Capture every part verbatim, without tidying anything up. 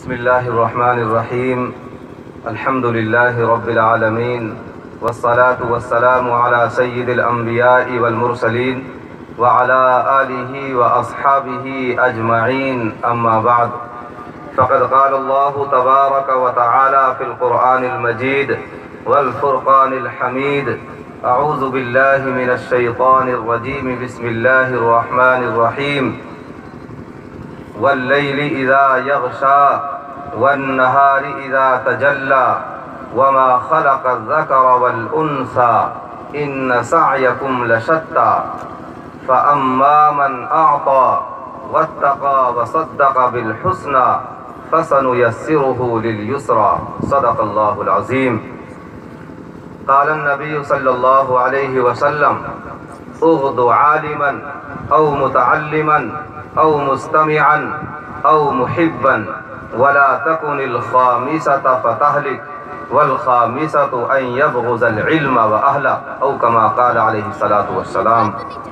بسم الله الرحمن الرحيم. الحمد لله رب العالمين، والصلاة والسلام على سيد الأنبياء والمرسلين وعلى آله وأصحابه أجمعين، أما بعد، فقد قال الله تبارك وتعالى في القرآن المجيد والفرقان الحميد: أعوذ بالله من الشيطان الرجيم، بسم الله الرحمن الرحيم. والليل إذا يغشى والنهار إذا تجلى وما خلق الذكر والأنثى إن سعيكم لشتى فأما من أعطى واتقى وصدق بالحسنى فسنيسره لليسرى. صدق الله العظيم. قال النبي صلى الله عليه وسلم: اغض عالما أو متعلما أو مستمعا أو محبا ولا تكن الخامسة فتهلك والخامسة أن يبغض العلم وأهله أو كما قال عليه الصلاة والسلام.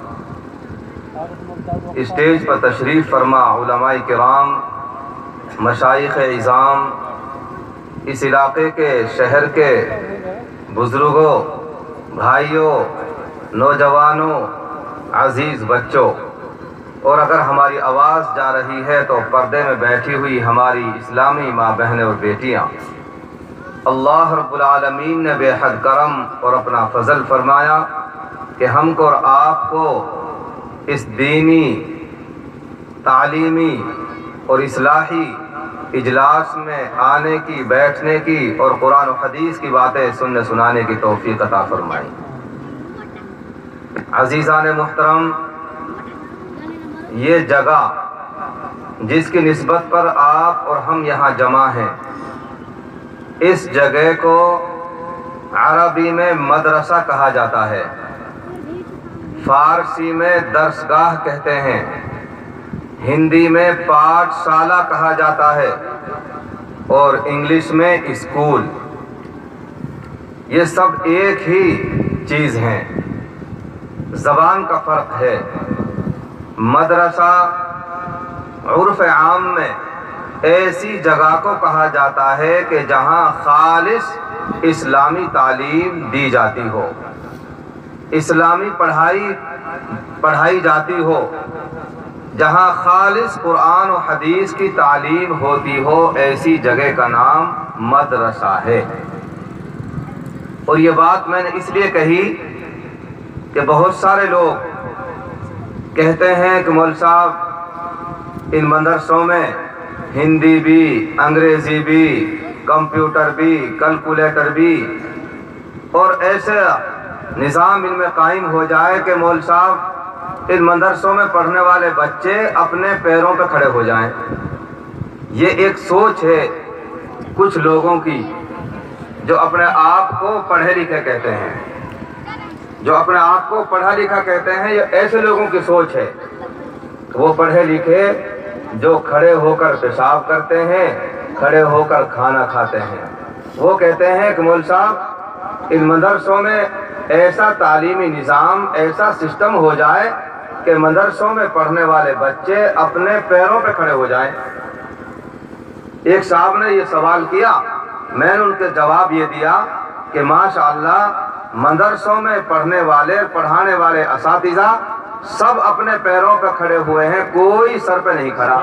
اسٹیج پر تشریف فرما علماء کرام، مشائخ عظام، اس علاقے کے شہر کے بزرگوں، بھائیوں، نوجوانوں، عزیز بچوں، اور اگر ہماری آواز جا رہی ہے تو پردے میں بیٹھی ہوئی ہماری اسلامی ماں بہنیں اور بیٹیاں، اللہ رب العالمین نے بے حد کرم اور اپنا فضل فرمایا کہ ہم کو اور آپ کو اس دینی، تعلیمی اور اصلاحی اجلاس میں آنے کی، بیٹھنے کی اور قرآن و حدیث کی باتیں سننے سنانے کی توفیق عطا فرمائی. عزیزان محترم، یہ جگہ جس کی نسبت پر آپ اور ہم یہاں جمع ہیں، اس جگہ کو عربی میں مدرسہ کہا جاتا ہے، فارسی میں درسگاہ کہتے ہیں، ہندی میں پاٹھ شالہ کہا جاتا ہے اور انگلش میں اسکول. یہ سب ایک ہی چیز ہیں، زبان کا فرق ہے. مدرسہ عرف عام میں ایسی جگہ کو کہا جاتا ہے کہ جہاں خالص اسلامی تعلیم دی جاتی ہو، اسلامی پڑھائی پڑھائی جاتی ہو، جہاں خالص قرآن و حدیث کی تعلیم ہوتی ہو، ایسی جگہ کا نام مدرسہ ہے. اور یہ بات میں نے اس لیے کہی کہ بہت سارے لوگ کہتے ہیں کہ مول صاحب ان مدرسوں میں ہندی بھی، انگریزی بھی، کمپیوٹر بھی، کیلکولیٹر بھی، اور ایسے نظام ان میں قائم ہو جائے کہ مول صاحب ان مدرسوں میں پڑھنے والے بچے اپنے پیروں پہ کھڑے ہو جائیں. یہ ایک سوچ ہے کچھ لوگوں کی جو اپنے آپ کو پڑھے لکھے کہتے ہیں، جو اپنے آپ کو پڑھا لکھا کہتے ہیں. یہ ایسے لوگوں کی سوچ ہے. وہ پڑھے لکھے جو کھڑے ہو کر پیشاب کرتے ہیں، کھڑے ہو کر کھانا کھاتے ہیں، وہ کہتے ہیں کہ مول صاحب ان مدرسوں میں ایسا تعلیمی نظام، ایسا سسٹم ہو جائے کہ مدرسوں میں پڑھنے والے بچے اپنے پیروں پہ کھڑے ہو جائیں. ایک صاحب نے یہ سوال کیا، میں نے ان کے جواب یہ دیا کہ ماشاءاللہ مدرسوں میں پڑھنے والے، پڑھانے والے اساتذہ سب اپنے پیروں پہ کھڑے ہوئے ہیں، کوئی سر پہ نہیں کھڑا،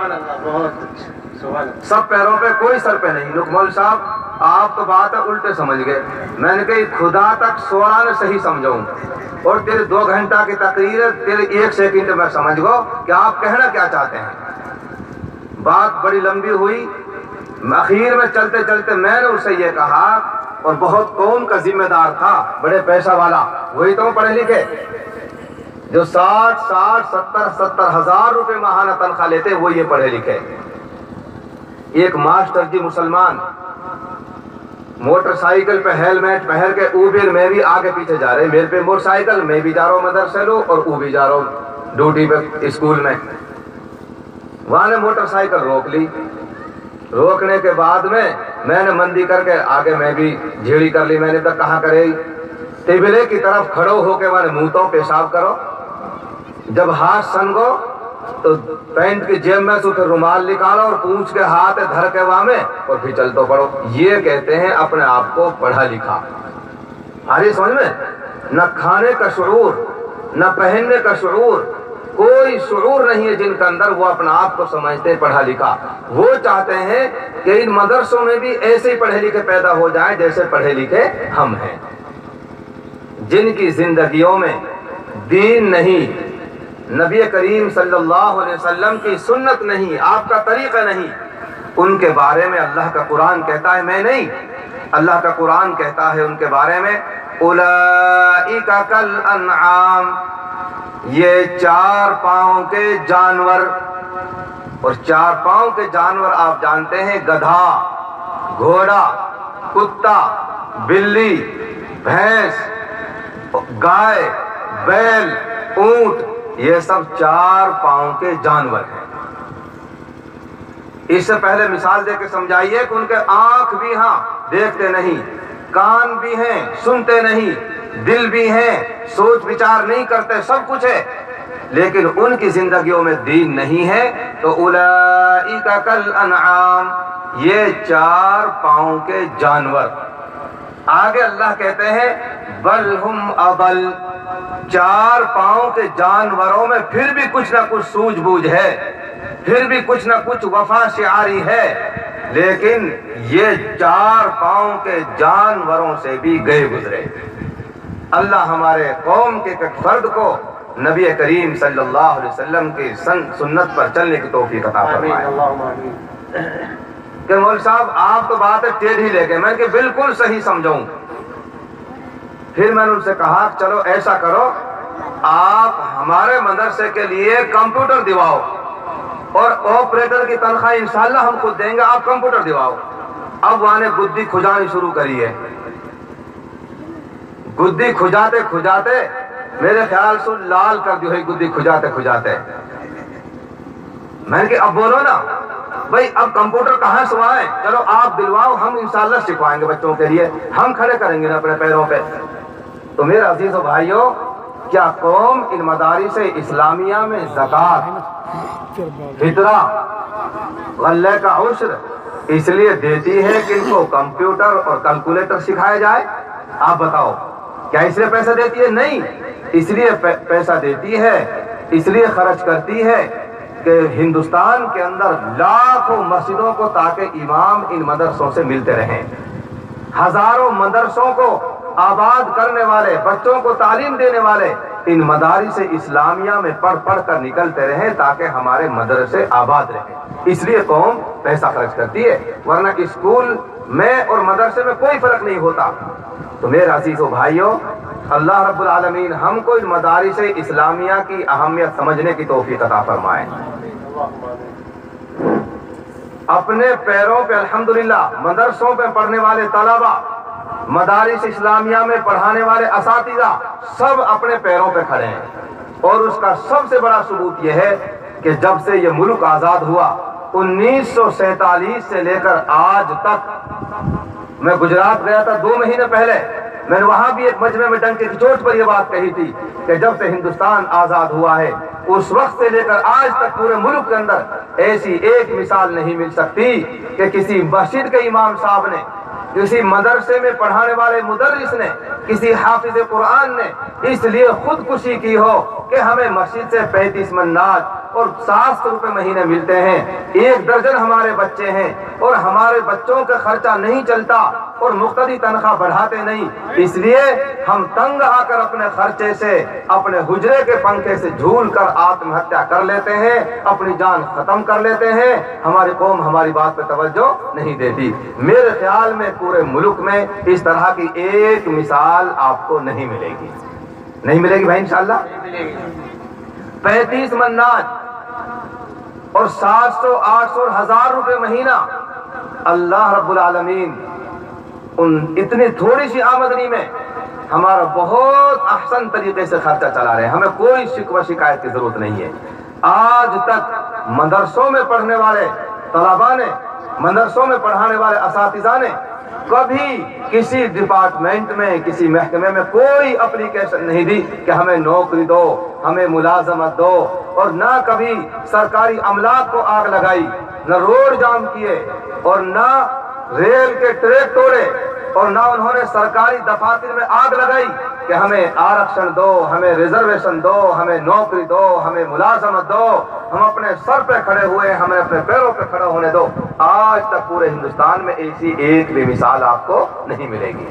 سب پیروں پہ، کوئی سر پہ نہیں. مول صاحب آپ تو بات ہے الٹے سمجھ گئے. میں نے کہی خدا تک سولہ نے صحیح سمجھاؤں اور تیرے دو گھنٹہ کی تقریر ہے، تیرے ایک سیکنڈ میں سمجھ گو کہ آپ کہنا کیا چاہتے ہیں. بات بڑی لمبی ہوئی. اخیر میں چلتے چلتے میں نے اسے یہ کہا، اور بہت قوم کا ذمہ دار تھا، بڑے پیسہ والا، وہی تو پڑھے لکھے جو ساٹھ ساٹھ ستر ستر ہزار روپے ماہانہ تنخواہ لیتے، وہ یہ پڑھے لکھے. ایک ماسٹر جی مسلمان موٹر سائیکل پہ ہیلمیٹ پہن کے اوبر میں بھی آگے پیچھے جا رہے، میرے پہ موٹر سائیکل، میں بھی جا رہا ہوں مدرسے لو اور وہ بھی جا رہا ہوں ڈیوٹی پہ اسکول میں. وہاں نے موٹر سائیکل روک لی. روکنے کے بعد میں میں نے مندی کر کے آگے میں بھی جھیڑی کر لی. میں نے تک کہا کرے قبلے کی طرف کھڑو ہو کے میں نے منہ تو پیشاب کرو. جب ہاتھ سنگو تو پینٹ کی جیب میں سے پھر رومال نکالو اور پونچھ کے ہاتھ دھر کے وہاں میں اور پھر چل تو پڑو. یہ کہتے ہیں اپنے آپ کو پڑھا لکھا. آرہی سمجھ میں؟ نہ کھانے کا شعور، نہ پہننے کا شعور، کوئی شعور نہیں ہے جن کے اندر وہ اپنا آپ کو سمجھتے پڑھا لکھا. وہ چاہتے ہیں کہ ان مدرسوں میں بھی ایسے ہی پڑھے لکھے پیدا ہو جائیں جیسے پڑھے لکھے ہم ہیں. جن کی زندگیوں میں دین نہیں، نبی کریم صلی اللہ علیہ وسلم کی سنت نہیں، آپ کا طریقہ نہیں، ان کے بارے میں اللہ کا قرآن کہتا ہے، میں نہیں، اللہ کا قرآن کہتا ہے ان کے بارے میں اولئک کالانعام، یہ چار پاؤں کے جانور. اور چار پاؤں کے جانور آپ جانتے ہیں گدھا، گھوڑا، کتا، بلی، بھینس، گائے، بیل، اونٹ، یہ سب چار پاؤں کے جانور ہیں. اس سے پہلے مثال دے کے سمجھائیے کہ ان کے آنکھ بھی ہاں دیکھتے نہیں، کان بھی ہیں سنتے نہیں، دل بھی ہیں سوچ وچار نہیں کرتے، سب کچھ ہے، لیکن ان کی زندگیوں میں دین نہیں ہے. تو اولئک کالانعام، یہ چار پاؤں کے جانور. آگے اللہ کہتے ہیں بل ہم اضل، چار پاؤں کے جانوروں میں پھر بھی کچھ نہ کچھ سوجھ بوجھ ہے، پھر بھی کچھ نہ کچھ وفا شعاری ہے، لیکن یہ چار پاؤں کے جانوروں سے بھی گئے گزرے. اللہ ہمارے قوم کے ایک فرد کو نبی کریم صلی اللہ علیہ وسلم کی سنت پر چلنے کی توفیق عطا فرمائے. کہ مول صاحب آپ تو بات ہے ٹیڑھی لے کے، میں کہ بالکل صحیح سمجھوں. پھر میں نے ان سے کہا چلو ایسا کرو، آپ ہمارے مدرسے کے لیے کمپیوٹر دواؤ اور آپریٹر کی تنخواہ انشاءاللہ ہم خود دیں گے، آپ کمپیوٹر دواؤ. اب وہاں نے گدی کھجانی شروع کری ہے. گدی کھجاتے کھجاتے میرے خیال سے لال کر دی ہوئی گدی کھجاتے کھجاتے. میں نے کہ اب بولو نا بھائی، اب کمپیوٹر کہاں سے آئے، چلو آپ دلواؤ، ہم انشاءاللہ سکھوائیں گے بچوں کے لیے، ہم کھڑے کریں گے نا اپنے پیروں پہ. تو میرے عزیز و بھائیوں، کیا قوم ان مدارس اسلامیہ میں زکوٰۃ، فطرہ، غلے کا عشر اس لیے دیتی ہے کہ ان کو کمپیوٹر اور کیلکولیٹر سکھایا جائے؟ آپ بتاؤ، کیا اس لیے پیسہ دیتی ہے؟ نہیں، اس لیے پیسہ دیتی ہے، اس لیے خرچ کرتی ہے کہ ہندوستان کے اندر لاکھوں مسجدوں کو تاکہ امام ان مدرسوں سے ملتے رہیں، ہزاروں مدرسوں کو آباد کرنے والے، بچوں کو تعلیم دینے والے ان مدارس اسلامیہ میں پڑھ پڑھ کر نکلتے رہیں تاکہ ہمارے مدرسے آباد رہیں. اس لیے قوم پیسہ خرچ کرتی ہے، ورنہ اسکول میں اور مدرسے میں کوئی فرق نہیں ہوتا. تو میرے عزیزو بھائیوں، اللہ رب العالمین ہم کو ان مدارس اسلامیہ کی اہمیت سمجھنے کی توفیق عطا فرمائے. اپنے پیروں پہ الحمدللہ مدرسوں پہ پڑھنے والے طلبہ، مدارس اسلامیہ میں پڑھانے والے اساتذہ سب اپنے پیروں پہ کھڑے ہیں. اور اس کا سب سے بڑا ثبوت یہ ہے کہ جب سے یہ ملک آزاد ہوا انیس سو سینتالیس سے لے کر آج تک، میں گجرات گیا تھا دو مہینے پہلے، میں نے وہاں بھی ایک مجمع میں ڈنکے کی چوٹ پر یہ بات کہی تھی کہ جب سے ہندوستان آزاد ہوا ہے اس وقت سے لے کر آج تک پورے ملک کے اندر ایسی ایک مثال نہیں مل سکتی کہ کسی مسجد کے امام صاحب نے، کسی مدرسے میں پڑھانے والے مدرس نے، کسی حافظ قرآن نے اس لیے خودکشی کی ہو کہ ہمیں مسجد سے پینتیس منات اور سات سو روپے مہینے ملتے ہیں، ایک درجن ہمارے بچے ہیں اور ہمارے بچوں کا خرچہ نہیں چلتا اور مقتدی تنخواہ بڑھاتے نہیں، اس لیے ہم تنگ آ کر اپنے خرچے سے، اپنے حجرے کے پنکھے سے جھول کر آتم ہتیا کر لیتے ہیں، اپنی جان ختم کر لیتے ہیں. ہماری قوم ہماری بات پہ توجہ نہیں دیتی. میرے خیال میں پورے ملک میں اس طرح کی ایک مثال آپ کو نہیں ملے گی. نہیں ملے گی بھائی انشاءاللہ. پینتیس منات اور سات سو آٹھ سو ہزار روپے مہینہ اللہ رب العالمین ان اتنی تھوڑی سی آمدنی میں ہمارا بہت احسن طریقے سے خرچہ چلا رہے ہیں. ہمیں کوئی شکوہ شکایت کی ضرورت نہیں ہے. آج تک مدرسوں میں پڑھنے والے طلباء نے मदरसों में पढ़ाने वाले असातिज़ा ने कभी किसी डिपार्टमेंट में, किसी महकमे में कोई एप्लीकेशन नहीं दी कि हमें नौकरी दो, हमें मुलाजमत दो, और ना कभी सरकारी अमलाक को आग लगाई, न रोड जाम किए, और ना रेल के ट्रैक तोड़े, और ना उन्होंने सरकारी दफातर में आग लगाई कि हमें आरक्षण दो, हमें रिजर्वेशन दो, हमें नौकरी दो, हमें मुलाजमत दो, हम अपने सर पे खड़े हुए, हमें अपने पैरों पे खड़ा होने दो। आज तक पूरे हिंदुस्तान में ऐसी एक भी मिसाल आपको नहीं मिलेगी।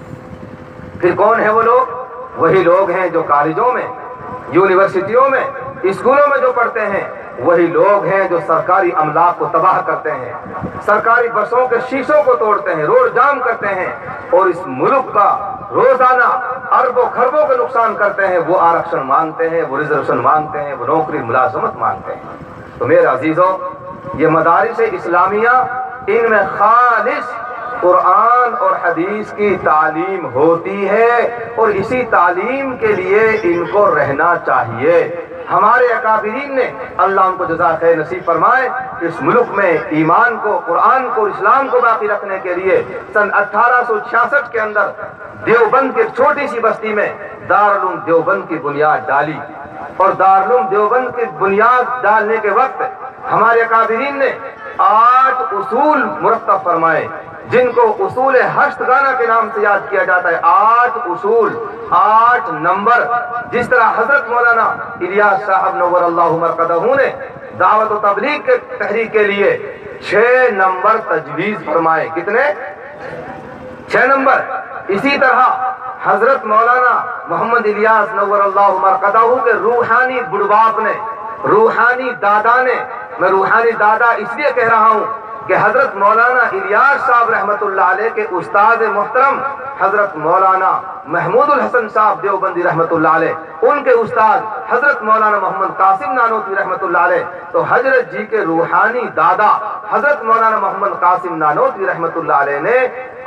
फिर कौन है वो लोग? वही लोग हैं जो कॉलेजों में, यूनिवर्सिटियों में, स्कूलों में जो पढ़ते हैं, वही लोग हैं जो सरकारी अमलाक को तबाह करते हैं, सरकारी बसों के शीशों को तोड़ते हैं, रोड जाम करते हैं, और इस मुल्क का रोजाना अरबों खरबों का नुकसान करते हैं। वो आरक्षण मांगते हैं, वो रिजर्वेशन मांगते हैं, वो नौकरी मुलाजमत मांगते हैं। तो मेरे अजीजों, ये मदारिस इस्लामिया, इनमें खालिस कुरान और हदीस की तालीम होती है, और इसी तालीम के लिए इनको रहना चाहिए। हमारे अकाबिरीन ने, अल्लाह उनको जज़ा खैर नसीब फरमाए, इस मुल्क में ईमान को, कुरान को, इस्लाम को बाकी रखने के लिए सन अठारह सौ छियासठ के अंदर देवबंद की छोटी सी बस्ती में दारुल उलूम देवबंद की बुनियाद डाली। और दारुल उलूम देवबंद की बुनियाद डालने के वक्त हमारे अकाबिरीन ने आठ उसूल मुरत्तब फरमाए, जिनको उसूल हश्तगाना के नाम से याद किया जाता है। आठ उसूल, आठ नंबर। जिस तरह हजरत मौलाना इलियास साहब नव्वर अल्लाहु मरकदहू ने दावत और तबलीग के तहरीक के लिए छह नंबर तजवीज फरमाए। कितने? छह नंबर। इसी तरह हजरत मौलाना मोहम्मद इलियास नव्वर अल्लाहु मरकदहू के रूहानी बुढ़बाप ने, रूहानी दादा ने, मैं रूहानी दादा इसलिए कह रहा हूं कि हजरत मौलाना इलियास साहब रहमतुल्लाह अलैह के उस्ताद मोहतरम हजरत मौलाना महमूदुल हसन साहब देवबंदी रहमतुल्लाह अलैह, उनके उस्ताद हजरत मौलाना मोहम्मद कासिम नानोतवी रहमतुल्लाह अलैह, तो हजरत जी के रूहानी दादा हजरत मौलाना मोहम्मद कासिम नानोतवी रहमतुल्लाह अलैह ने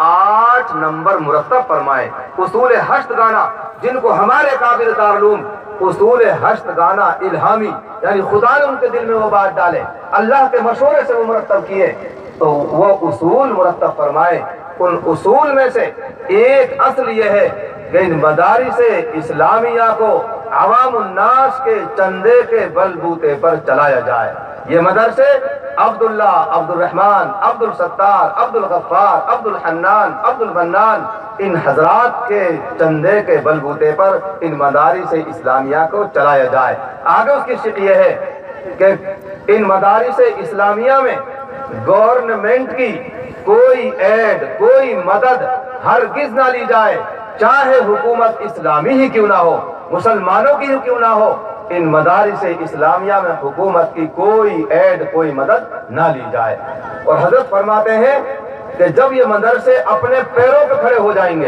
आठ नंबर मुरत्तब फरमाए। उसूल हश्तगाना, जिनको हमारे काबिल दारुल उलूम उसूल हश्तगाना इल्हामी, यानी खुदा ने उनके दिल में वो बात डाले, अल्लाह के मशवरे से वो मुरत्तब किए, तो वो उसूल मुरत्तब फरमाए। उन उसूल में से एक असल ये है कि इन मदारिस इस्लामिया को अवामुन्नास के चंदे के बलबूते पर चलाया जाए। ये मदरसे अब्दुल्ला, अब्दुल रहमान, अब्दुल सत्तार, अब्दुल गफ्फार, अब्दुल हन्नान, अब्दुल मन्नान, इन हजरात के चंदे के बलबूते पर इन मदारिस इस्लामिया को चलाया जाए। आगे उसकी शिक ये है कि इन मदारिस इस्लामिया में गवर्नमेंट की कोई ऐड, कोई मदद हरगिज ना ली जाए, चाहे हुकूमत इस्लामी ही क्यों ना हो, मुसलमानों की ही क्यों ना हो। इन मदारिस इस्लामिया में हुकूमत की कोई ऐड, कोई मदद ना ली जाए। और हजरत फरमाते हैं कि जब ये मदरसे अपने पैरों पर खड़े हो जाएंगे,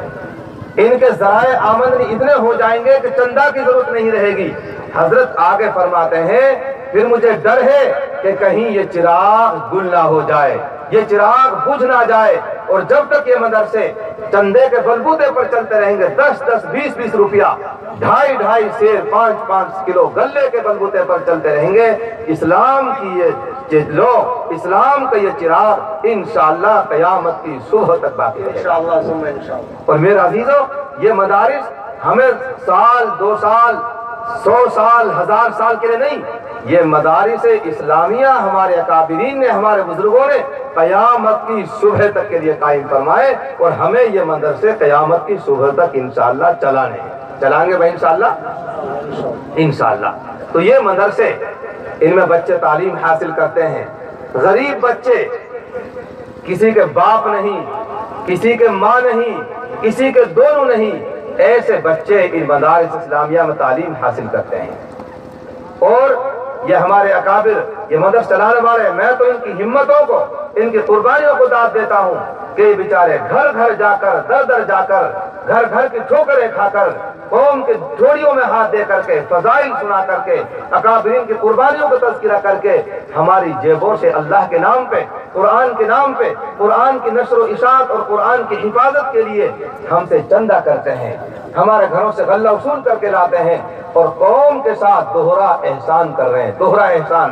इनके ज़राए आमदनी इतने हो जाएंगे कि चंदा की जरूरत नहीं रहेगी। हजरत आगे फरमाते हैं, फिर मुझे डर है कि कहीं ये चिराग गुल ना हो जाए, ये चिराग बुझ ना जाए, और जब तक ये मदरसे चंदे के बलबूते पर चलते रहेंगे, दस दस बीस बीस रुपया, ढाई ढाई से पांच पांच किलो गल्ले के बलबूते पर चलते रहेंगे, इस्लाम की ये लो, इस्लाम का ये चिराग इंशाअल्लाह क़यामत की सुबह तक बाकी रहेगा। और मेरे अजीजों, ये मदारिस हमें साल, दो साल, सौ साल, हजार साल के लिए नहीं, ये मदारिस इस्लामिया हमारे अकाबिरीन ने, हमारे बुजुर्गों ने क़यामत की सुबह तक के लिए कायम फरमाए, और हमें ये मदरसे क़यामत की सुबह तक इंशाअल्लाह चलाने हैं। चलाएंगे भाई इंशाअल्लाह, इंशाअल्लाह। तो ये मदरसे, इनमें बच्चे तालीम हासिल करते हैं। गरीब बच्चे, किसी के बाप नहीं, किसी के माँ नहीं, किसी के दोनों नहीं, ऐसे बच्चे इन मदारिस इस्लामिया में तालीम हासिल करते हैं। और ये हमारे अकाबिर, ये मदरसा चलाने वाले, मैं तो इनकी हिम्मतों को, इनकी कुर्बानियों को दाद देता हूँ कि बेचारे घर घर जाकर, दर दर जाकर, घर घर की ठोकरें खाकर, कौम के झोलियों में हाथ दे करके, फजाइल सुना करके, अकाबिरीन की कुर्बानियों को तज़किरा करके, हमारी जेबों से अल्लाह के नाम पे, कुरान के नाम पे, कुरान की नश्र व इशाअत और कुरान की हिफाजत के लिए हमसे चंदा करते हैं, हमारे घरों से गल्ला वसूल करके लाते हैं, और कौम के साथ दोहरा एहसान कर रहे हैं। दोहरा एहसान,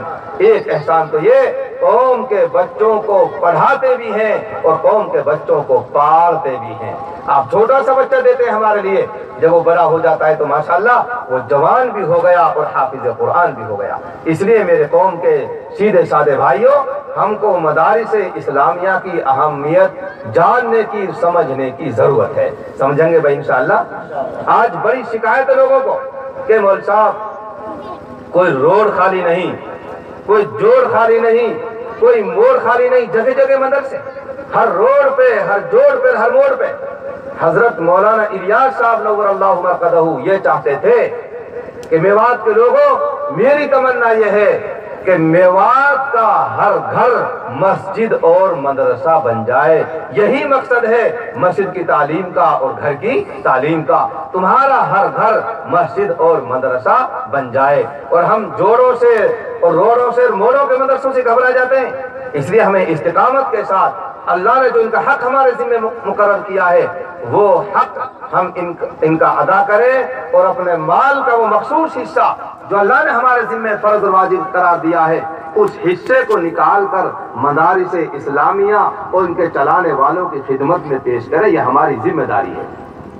ایک احسان تو یہ قوم کے بچوں کو پڑھاتے بھی ہیں اور قوم کے بچوں کو پالتے بھی ہیں۔ آپ چھوٹا سا بچہ دیتے ہیں ہمارے لیے، جب وہ بڑا ہو جاتا ہے تو ماشاءاللہ وہ جوان بھی ہو گیا اور حافظ قرآن بھی ہو گیا۔ اس لیے میرے قوم کے سیدھے سادے بھائیوں، ہم کو مدارس اسلامیہ کی اہمیت جاننے کی، سمجھنے کی ضرورت ہے۔ سمجھیں گے بھائی انشاءاللہ؟ آج بڑی شکایت ہے لوگوں کو کہ مول صاحب کوئی روڈ خالی نہیں، کوئی جوڑ خالی نہیں، کوئی موڑ خالی نہیں، جگہ جگہ مدرسے، ہر روڈ پہ، ہر جوڑ پہ، ہر موڑ پہ۔ حضرت مولانا الیاس صاحب نور اللہ مرقدہ یہ چاہتے تھے کہ میوات کے لوگوں، میری تمنا یہ ہے کہ میوات کا ہر گھر مسجد اور مدرسہ بن جائے۔ یہی مقصد ہے مسجد کی تعلیم کا اور گھر کی تعلیم کا، تمہارا ہر گھر مسجد اور مدرسہ بن جائے۔ اور ہم جوڑوں سے اور روڑوں سے، موڑوں کے مدرسوں سے گھبرا جاتے ہیں۔ اس لیے ہمیں استقامت کے ساتھ اللہ نے جو ان کا حق ہمارے ذمہ مقرر کیا ہے، وہ حق ہم ان کا ادا کریں اور اپنے مال کا وہ مخصوص حصہ جو اللہ نے ہمارے ذمہ فرض اور واجب قرار دیا ہے، اس حصے کو نکال کر مدارس اسلامیہ اور ان کے چلانے والوں کی خدمت میں پیش کریں۔ یہ ہماری ذمہ داری ہے۔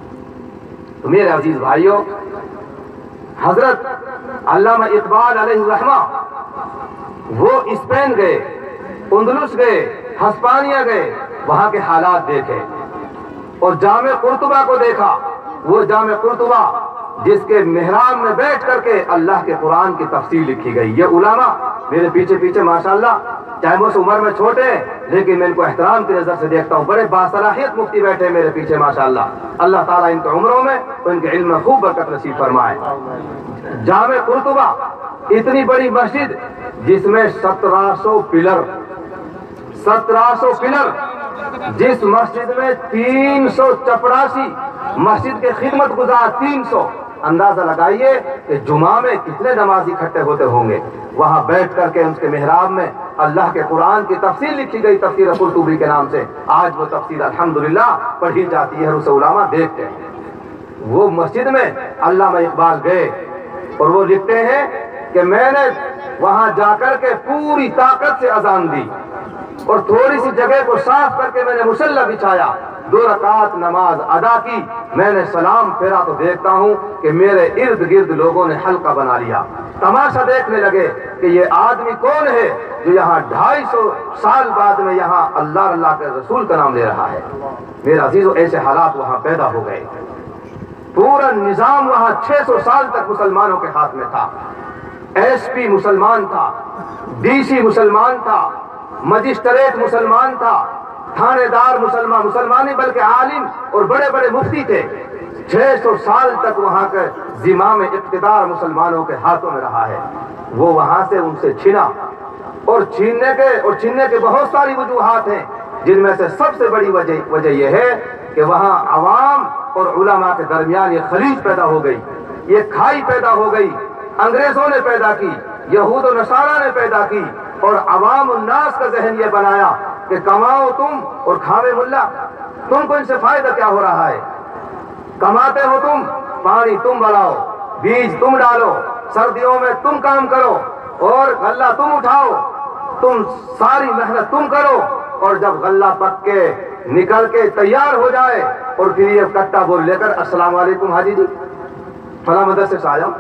تو میرے عزیز بھائیوں، حضرت علامہ اقبال علیہ الرحمہ وہ اسپین گئے، اندلس گئے، ہسپانیہ گئے، وہاں کے حالات دیکھے اور جامع قرطبہ کو دیکھا۔ وہ جامع قرطبہ جس کے محراب میں بیٹھ کر کے اللہ کے قرآن کی تفسیر لکھی گئی۔ یہ علماء میرے پیچھے پیچھے ماشاءاللہ، چاہے وہ عمر میں چھوٹے ہیں لیکن میں ان کو احترام کی نظر سے دیکھتا ہوں، بڑے باصلاحیت مفتی بیٹھے میرے پیچھے ماشاءاللہ۔ اللہ تعالیٰ ان کی عمروں میں اور ان کے علم میں خوب برکت نصیب فرمائے۔ جامع قرطبہ اتنی بڑی مسجد جس میں سترہ سو پلر سترہ سو پلر جس مسجد میں تین سو چپڑاسی مسجد کے خدمت گزار، تین سو، اندازہ لگائیے کہ جمعہ میں کتنے نمازی اکٹھے ہوتے ہوں گے۔ وہاں بیٹھ کر کے اس کے محراب میں اللہ کے قرآن کی تفسیر لکھی گئی، تفسیر قرطبی کے نام سے۔ آج وہ تفسیر الحمدللہ پڑھی جاتی ہے، رؤوس علماء دیکھتے ہیں۔ وہ مسجد میں علامہ اقبال گئے اور وہ لکھتے ہیں کہ میں نے وہاں جا کر کے پوری طاقت سے اذان دی اور تھوڑی سی جگہ کو صاف کر کے میں نے مصلی بچھایا، دو رکعت نماز ادا کی۔ میں نے سلام پھیرا تو دیکھتا ہوں کہ میرے ارد گرد لوگوں نے حلقہ بنا لیا، تماشا دیکھنے لگے کہ یہ آدمی کون ہے جو یہاں ڈھائی سو سال بعد میں یہاں اللہ اللہ کے رسول کا نام لے رہا ہے۔ میرے عزیزو، ایسے حالات وہاں پیدا ہو گئے۔ پورا نظام وہاں چھ سو سال تک مسلمانوں کے ہاتھ میں تھا۔ ایس پی مسلمان تھا، ڈی سی مسلمان تھا، مجسٹریٹ مسلمان تھا، تھانے دار مسلمان مسلمان نہیں بلکہ عالم اور بڑے بڑے مفتی تھے۔ چھ سو سال تک وہاں کے زمام اقتدار مسلمانوں کے ہاتھوں میں رہا ہے۔ وہ وہاں سے ان سے چھینا اور چھیننے کے اور چھیننے کے بہت ساری وجوہات ہیں، جن میں سے سب سے بڑی وجہ وجہ یہ ہے کہ وہاں عوام اور علماء کے درمیان یہ خلیج پیدا ہو گئی، یہ کھائی پیدا ہو گئی۔ انگریزوں نے پیدا کی، یہود و نصارہ نے پیدا کی اور عوام الناس کا ذہن یہ بنایا کہ کماؤ تم اور کھاوے ملا۔ تم کو ان سے فائدہ کیا ہو رہا ہے؟ کماتے ہو تم، پانی تم بڑھاؤ، بیج تم ڈالو، سردیوں میں تم کام کرو اور غلہ تم اٹھاؤ، تم ساری محنت تم کرو، اور جب غلہ پک کے نکل کے تیار ہو جائے اور پھر یہ کٹا بول لے کر السلام علیکم حاجی جی فلاں مدرسے سے آیا۔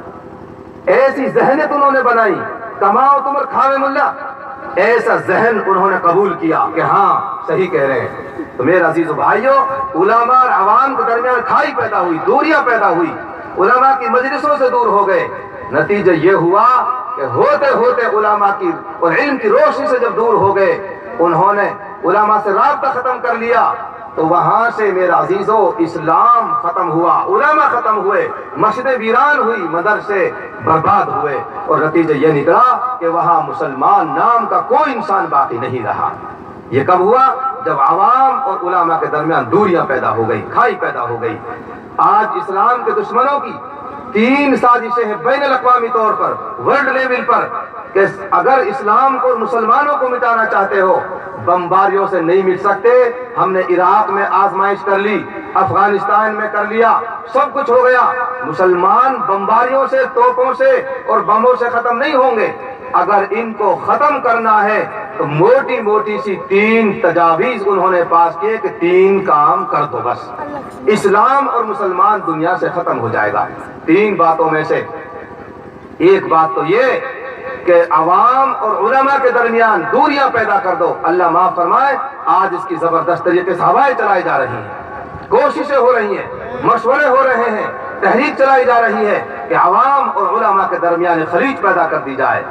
ایسی ذہنیت انہوں نے بنائی، کماؤ تم اور کھاوے ملا۔ ایسا ذہن انہوں نے قبول کیا کہ ہاں صحیح کہہ رہے ہیں۔ تو میرے عزیز و بھائیوں، علماء اور عوام کے درمیان کھائی پیدا ہوئی، دوریاں پیدا ہوئی، علماء کی مجلسوں سے دور ہو گئے۔ نتیجہ یہ ہوا کہ ہوتے ہوتے علماء کی اور علم کی روشنی سے جب دور ہو گئے، انہوں نے علماء سے رابطہ ختم کر لیا، تو وہاں سے میرے عزیزو اسلام ختم ہوا، علماء ختم ہوئے، مسجدیں ویران ہوئی، مدرسے برباد ہوئے، اور نتیجہ یہ نکلا کہ وہاں مسلمان نام کا کوئی انسان باقی نہیں رہا۔ یہ کب ہوا؟ جب عوام اور علماء کے درمیان دوریاں پیدا ہو گئی، کھائی پیدا ہو گئی۔ آج اسلام کے دشمنوں کی تین سازشیں ہیں بین الاقوامی طور پر، ورلڈ لیول پر، کہ اگر اسلام کو اور مسلمانوں کو مٹانا چاہتے ہو، بمباریوں سے نہیں مٹ سکتے۔ ہم نے عراق میں آزمائش کر لی، افغانستان میں کر لیا، سب کچھ ہو گیا، مسلمان بمباریوں سے، توپوں سے اور بموں سے ختم نہیں ہوں گے۔ اگر ان کو ختم کرنا ہے تو موٹی موٹی سی تین تجاویز انہوں نے پاس کیے کہ تین کام کر دو بس، اسلام اور مسلمان دنیا سے ختم ہو جائے گا۔ تین باتوں میں سے ایک بات تو یہ کہ عوام اور علماء کے درمیان دوریاں پیدا کر دو۔ اللہ معاف فرمائے، آج اس کی زبردست طریقے سے ہوائیں چلائی جا رہی ہیں، کوششیں ہو رہی ہیں، مشورے ہو رہے ہیں، تحریک چلائی جا رہی ہے کہ عوام اور علماء کے درمیان خلیج پیدا کر دی جائے۔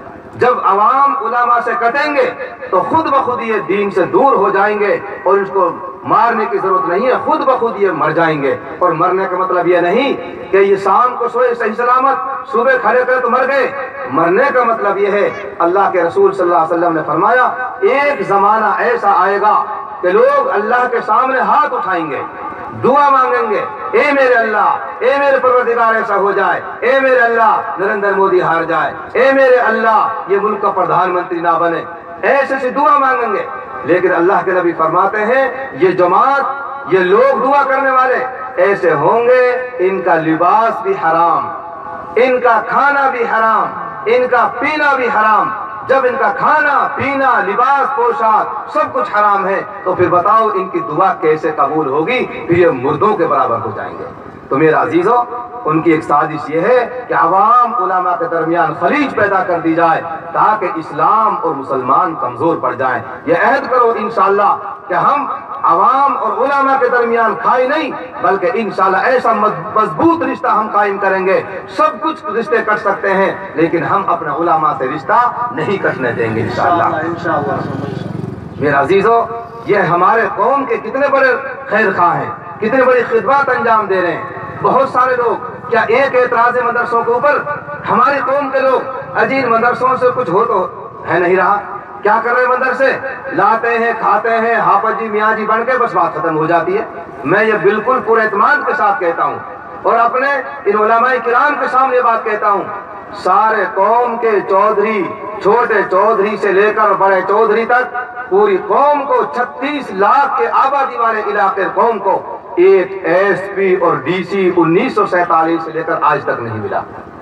جب عوام علماء سے کٹیں گے تو خود بخود یہ دین سے دور ہو جائیں گے اور اس کو مارنے کی ضرورت نہیں ہے، خود بخود یہ مر جائیں گے۔ اور مرنے کا مطلب یہ نہیں کہ یہ شام کو سوئے صحیح سلامت، صبح کھڑے کرے تو مر گئے۔ مرنے کا مطلب یہ ہے، اللہ کے رسول صلی اللہ علیہ وسلم نے فرمایا ایک زمانہ ایسا آئے گا کہ لوگ اللہ کے سامنے ہاتھ اٹھائیں گے، دعا مانگیں گے، اے میرے اللہ، اے میرے پروردگار ایسا ہو جائے، اے میرے اللہ نریندر مودی ہار جائے، اے میرے اللہ یہ ملک کا پردھان منتری نہ بنے، ایسے سے دعا مانگیں گے۔ لیکن اللہ کے نبی فرماتے ہیں یہ جماعت، یہ لوگ دعا کرنے والے ایسے ہوں گے ان کا لباس بھی حرام، ان کا کھانا بھی حرام، ان کا پینا بھی حرام۔ جب ان کا کھانا پینا لباس پوشاک سب کچھ حرام ہے تو پھر بتاؤ ان کی دعا کیسے قبول ہوگی؟ پھر یہ مردوں کے برابر ہو جائیں گے۔ تو میرے عزیزوں، ان کی ایک سازش یہ ہے کہ عوام علماء کے درمیان خلیج پیدا کر دی جائے تاکہ اسلام اور مسلمان کمزور پڑ جائیں۔ یہ عہد کرو انشاءاللہ کہ ہم عوام اور علماء کے درمیان کھائی نہیں بلکہ انشاءاللہ ایسا مضبوط رشتہ ہم قائم کریں گے۔ سب کچھ رشتے کٹ سکتے ہیں لیکن ہم اپنے علماء سے رشتہ نہیں کٹنے دیں گے انشاءاللہ۔ میرے عزیزوں، یہ ہمارے قوم کے کتنے بڑے خیر خواہ ہیں، کتنے بڑی خدمات انجام دے رہے ہیں۔ بہت سارے لوگ، کیا ایک اعتراض مدرسوں کے اوپر ہماری قوم کے لوگ عجیب مدرسوں سے کچھ ہو تو ہے نہیں رہا؟ کیا کر رہے مدرسے؟ لاتے ہیں، کھاتے ہیں، حافظ جی میاں جی بن کے بس بات ختم ہو جاتی ہے۔ میں یہ بالکل پورے اعتماد کے ساتھ کہتا ہوں اور اپنے ان علماء کرام کے سامنے بات کہتا ہوں، سارے قوم کے چودھری، چھوٹے چودھری سے لے کر بڑے چودھری تک پوری قوم کو، چھتیس لاکھ کے آبادی والے علاقے قوم کو ایک ایس پی اور ڈی سی انیس سو سینتالیس سے لے کر آج تک نہیں ملا۔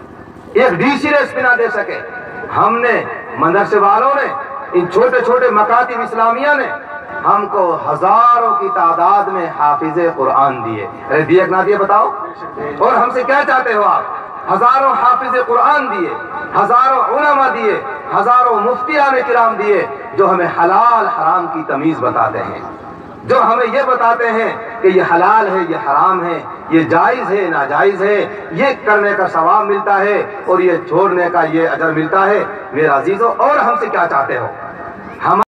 ایک ڈی سی ایس پی نہ دے سکے۔ ہم نے مدرسے والوں نے، ان چھوٹے چھوٹے مکاتب اسلامیہ نے ہم کو ہزاروں کی تعداد میں حافظ قرآن دیے۔ ارے دیے کہ نہ دیے بتاؤ؟ اور ہم سے کیا چاہتے ہو آپ؟ ہزاروں حافظ قرآن دیے، ہزاروں علماء دیے، ہزاروں مفتیان کرام دیے جو ہمیں حلال حرام کی تمیز بتاتے ہیں، جو ہمیں یہ بتاتے ہیں کہ یہ حلال ہے، یہ حرام ہے، یہ جائز ہے، ناجائز ہے، یہ کرنے کا ثواب ملتا ہے اور یہ چھوڑنے کا یہ اجر ملتا ہے۔ میرے عزیزوں، اور ہم سے کیا چاہتے ہو؟ ہم